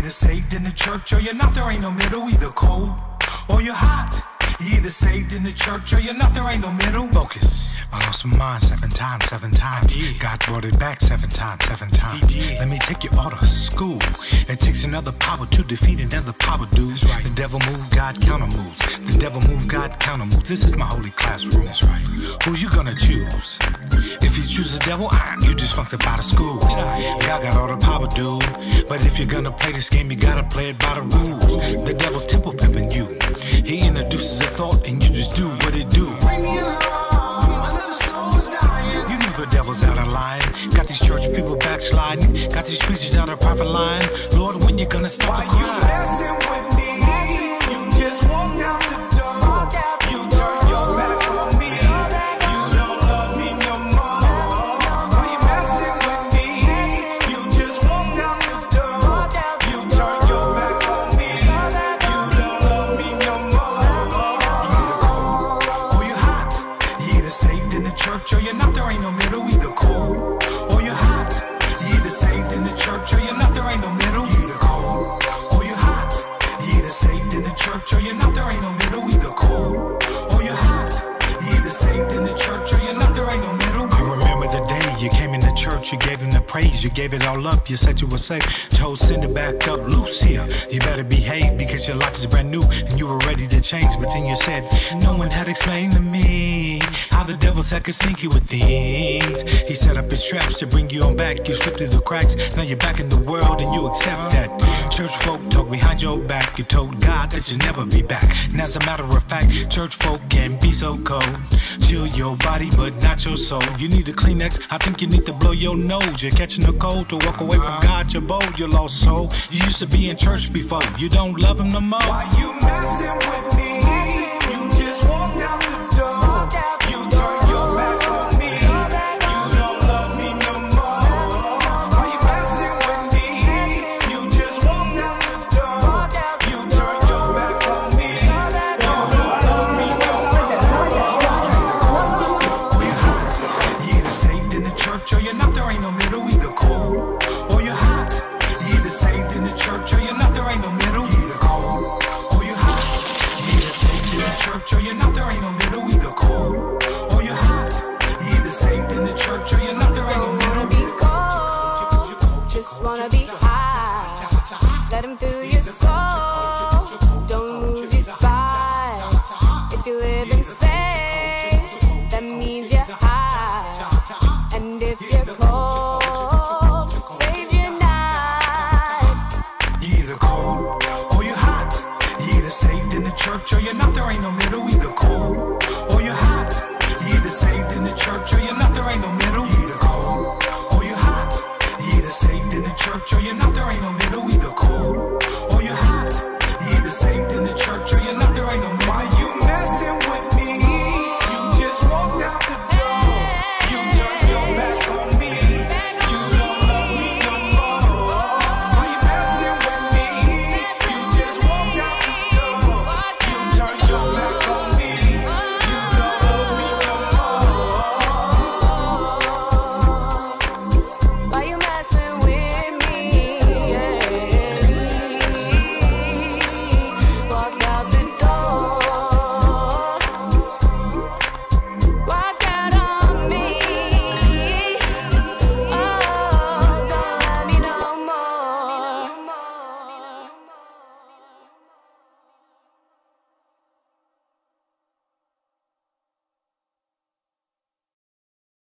either saved in the church or you're not. There ain't no middle. Either cold or you're hot. You either saved in the church or you're not. There ain't no middle. Focus. I lost my mind 7 times, 7 times. God brought it back 7 times, 7 times. Let me take you all to school. It takes another power to defeat another power, dude. Right. The devil move, God counter moves. The devil move, God counter moves. This is my holy classroom. That's right. Who you gonna choose? If you choose the devil, you just funked up out of school. God got all the power, dude. But if you're gonna play this game, you gotta play it by the rules. The devil's temple pimping you. He introduces a thought and you just do what it do. The devil's out of line. Got these church people backsliding. Got these preachers out of private line. Lord, when you gonna stop the crime? You messing with me? You just walked out the door. You turned your back on me. You don't love me no more. Why you messing with me? You just walked out the door. You turned your back on me. You don't love me no more. You either cold or you're hot. You either saved in the church or you're not. There ain't no middle. Either cold or you're hot. You either saved in the church or you're not. There ain't no middle. You either cold or you're hot. You either saved in the church or you're not. There ain't no middle. Either cold or you're hot. You either saved in the church or you're not. There ain't no middle. I remember the day you came in the church. You gave him the praise. You gave it all up. You said you were safe. Told send it back up loose here. You better behave because your life is brand new and you were ready to change. But then you said no one had explained to me how the devil's heck is sneaky with things. He set up his traps to bring you on back. You slipped through the cracks. Now you're back in the world and you accept that. Church folk talk behind your back. You told God that you'll never be back. And as a matter of fact, church folk can be so cold. Chill your body but not your soul. You need a Kleenex. I think you need to blow your nose. You're catching a cold to walk away from God. You're bold, your lost soul. You used to be in church before. You don't love him no more. Why you messing with me? You just walked out the door. You turned your back on me. You don't love me no more. Why you messing with me? You just walked out the door. You turned your back on me. You don't love me no more. You either cold or you're hot. You either saved in the church or you're not. There ain't no middle. Either cold or you're hot. You either saved in the church or you're not. There ain't no middle. You either cold or you're hot. You either saved in the church or you're not. There ain't no middle. Either cold or you're hot. You either saved in the church or you're not. There ain't no middle. Be cold, just wanna be high. Let him fill your soul. Don't lose your spine. If you live and say, that means you're high. And if you're cold, save your night. You either cold or you're hot. You either saved in the church or you're not. There ain't no middle. Either cold or you're hot. You either saved in the church or you're not. There ain't no middle. You either cold or you're hot. You either saved in the church or you're not. There ain't no middle.